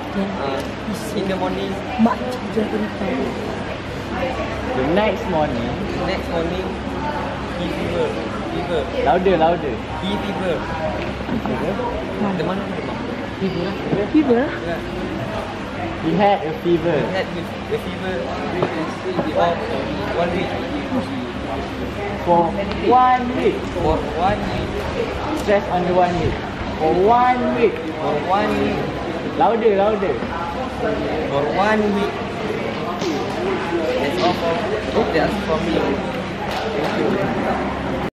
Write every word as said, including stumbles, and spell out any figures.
Uh, in the morning, Much Jakarta. The next morning. next morning, he fever, fever, Louder, louder. he fever. Demam apa demam? Fever. Fever. Yeah. He had a fever. He had the, the fever of one week. For one week. For one week. Stress on the one week. For one week. For one week. Louder, louder. For one week. That's all for, that's for me. Thank you.